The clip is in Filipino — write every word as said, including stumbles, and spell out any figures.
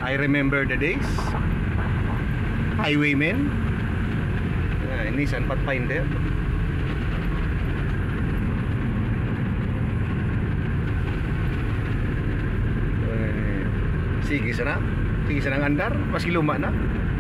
I remember the days. Highwaymen. Uh, Nissan Pathfinder. Uh, sige sana. Sige sana ang andar. Maski luma na.